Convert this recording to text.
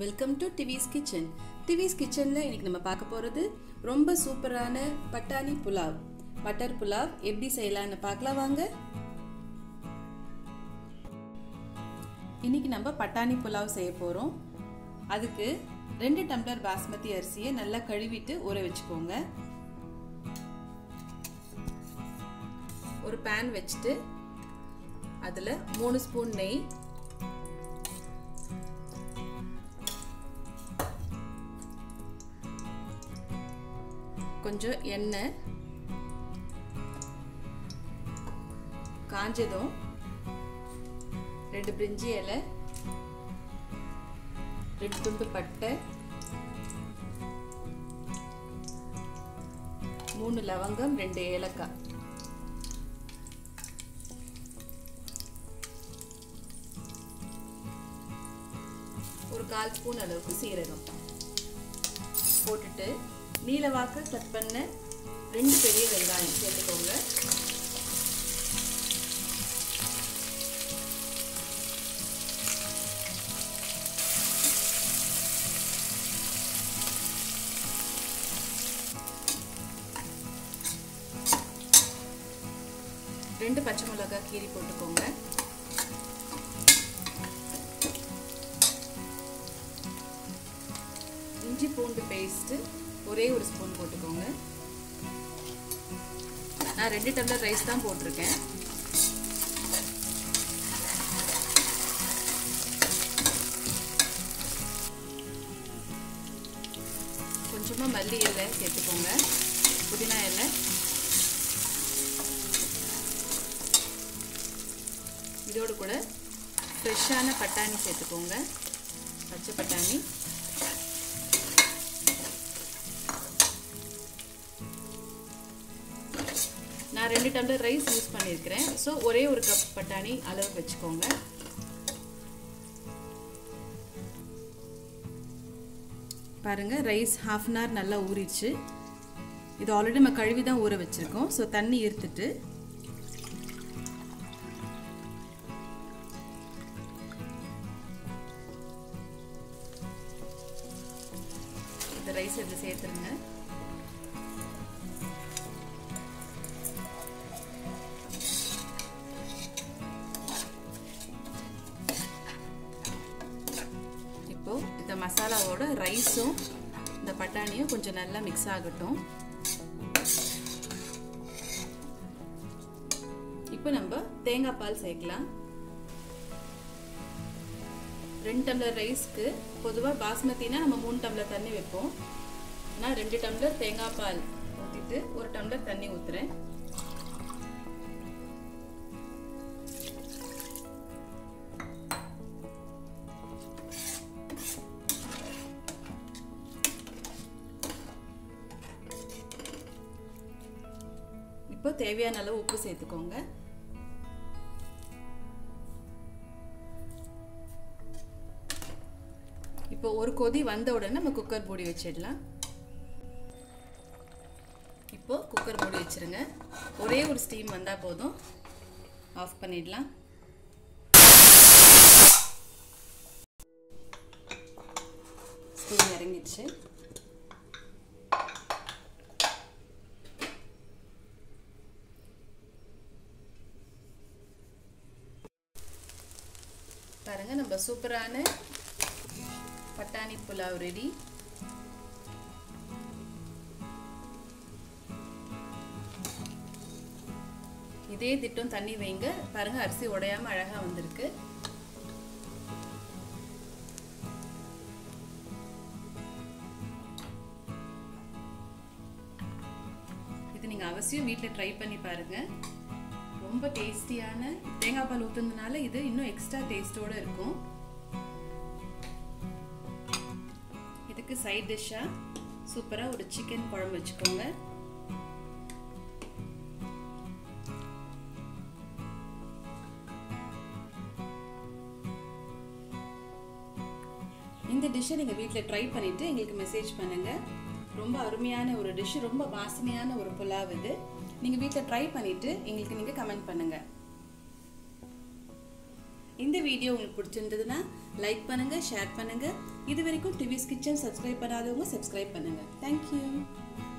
Welcome to Divi's kitchen. Divi's கிச்சன்ல இன்னைக்கு நம்ம பார்க்க போறது ரொம்ப சூப்பரான பட்டாணி புலாவ், பட்டர் புலாவ் எப்படி செய்யலாம்னு பார்க்கலாம் வாங்க. இன்னைக்கு நம்ம பட்டாணி புலாவ் செய்ய போறோம். அதுக்கு 2 டம்ளர் பாஸ்மதி அரிசியை நல்லா கழுவிட்டு ஊற வச்சுக்கோங்க. ஒரு pan வச்சுட்டு அதுல 3 ஸ்பூன் நெய், கொஞ்சம் எண்ணெய், காஞ்சதும் 2 பிரிஞ்சி இலை, 2 துண்டு பட்டை, 3 லவங்கம், 2 ஏலக்காய், ஒரு 1/4 ஸ்பூன் அளவுக்கு சீரகம் போட்டுட்டு நீலவாக்க கட் பண்ண 2 பெரிய வெங்காயம் சேர்த்துக்கோங்க. ரெண்டு பச்சை மிளகாய் கீரி போட்டுக்கோங்க. இஞ்சி பூண்டு பேஸ்ட் ஒரே ஒரு ஸ்பூன் போட்டுக்கோங்க. நான் 2 டம்ளர் ரைஸ் தான் போட்டிருக்கேன். கொஞ்சமா மல்லி இலை சேர்த்துக்கோங்க, புதினா இலை, இதோடு கூட ஃப்ரெஷ்ஷான பட்டாணி சேர்த்துக்கோங்க, பச்சை பட்டாணி. நான் 2 டம்ளர் ரைஸ் யூஸ் பண்ணியிருக்கிறேன். ஸோ ஒரே ஒரு கப் பட்டாணி அளவு வச்சுக்கோங்க. பாருங்க, ரைஸ் 1/2 அன் ஹவர் நல்லா ஊறிடுச்சு. இது ஆல்ரெடி நம்ம கழுவி தான் ஊற வச்சிருக்கோம். ஸோ தண்ணி ஈர்த்துட்டு இந்த ரைஸ் இதில் சேர்த்துருங்க. இந்த மசாலாவோட ரைஸும் இந்த பட்டாணியும் கொஞ்சம் நல்லா மிக்ஸ் ஆகட்டும். இப்போ நம்ம தேங்காய் பால் சேர்க்கலாம். 2 டம்ளர் ரைஸ்க்கு பொதுவாக பாஸ்மதினா நம்ம 3 டம்ளர் தண்ணி வைப்போம். நான் 2 டம்ளர் தேங்காய் பால் ஊற்றிட்டு 1 டம்ளர் தண்ணி ஊற்றுறேன். இப்போ தேவையான அளவு உப்பு சேர்த்துக்கோங்க. இப்போ ஒரு கொதி வந்த உடனே நம்ம குக்கர் மூடி வச்சிடலாம். இப்போ குக்கர் மூடி வச்சிருங்க. ஒரே ஒரு ஸ்டீம் வந்தா போதும், ஆஃப் பண்ணிடலாம். ஸ்டீம் இறங்கிடுச்சு. பாருங்க, நம்ம சூப்பரான பட்டாணி புலாவ் ரெடி. இதே திட்டம் தண்ணி வைங்க. பாருங்க, அரிசி உடையாம அழகா வந்திருக்கு. இது நீங்க அவசியம் வீட்டில் ட்ரை பண்ணி பாருங்க. ரொம்ப டேஸ்டியான தேங்காய் பால் ஊத்துனதுனால இது இன்னும் எக்ஸ்ட்ரா டேஸ்டோட இருக்கும். இதுக்கு சைட் டிஷ்ஷா சூப்பரா ஒரு சிக்கன் குழம்பு வச்சுக்கோங்க. இந்த டிஷ்ஷை நீங்க வீட்டில் ட்ரை பண்ணிட்டு எங்களுக்கு மெசேஜ் பண்ணுங்க. ரொம்ப அருமையான ஒரு டிஷ், ரொம்ப வாசனையான ஒரு புலாவ் இது. நீங்க வீட்டில் ட்ரை பண்ணிட்டு எங்களுக்கு நீங்க கமெண்ட் பண்ணுங்க. இந்த வீடியோ உங்களுக்கு பிடிச்சிருந்ததுன்னா லைக் பண்ணுங்க, ஷேர் பண்ணுங்க. இது வரைக்கும் டிவிஸ் கிச்சன் சப்ஸ்கிரைப் பண்ணாதவங்க சப்ஸ்கிரைப் பண்ணுங்க. தேங்க்யூ.